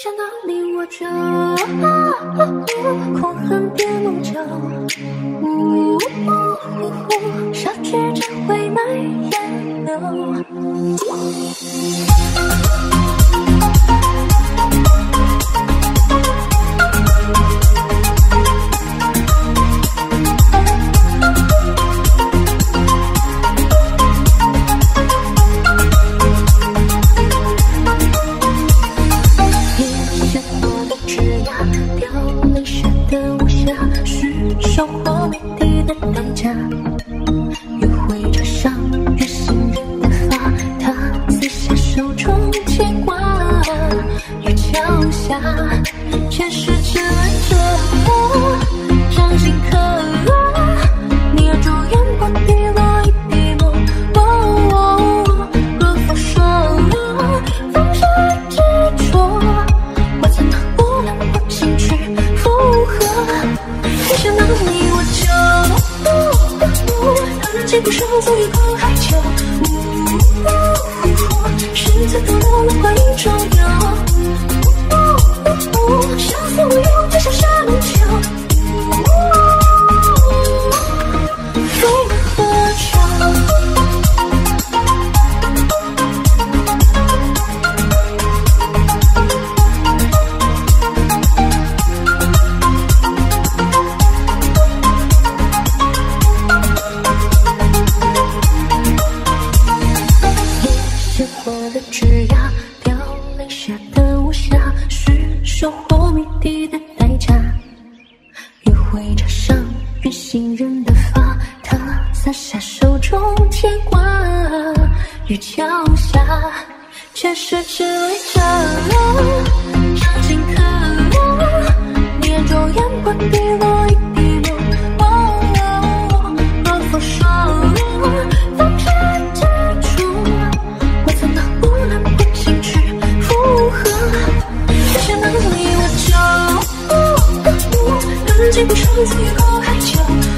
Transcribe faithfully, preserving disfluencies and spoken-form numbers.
想到你我就狂恨别梦久，呜呜呜，杀去只会蔓延流。收获没底的代价，约会着上越信任的发，他撕下手中牵挂，月桥下，前世只爱着我，掌心刻你要主眼光滴落一滴墨，若否说放下执着，我怎能不能不进去附和？没想到你我就让人禁不住足以过海丘，是最多的轮回中有，笑死我用这小沙龙球，飞了多久？枝桠掉泪下的无暇，是收获谜底的代价。约会着上越信任的发，他撒下手中牵挂，月桥下，前世只为着掌心刻你眼中眼光滴落一滴墨，若否说放下执着，我怎能不能不进去附和？没想到你我就让人禁不住自己过海丘。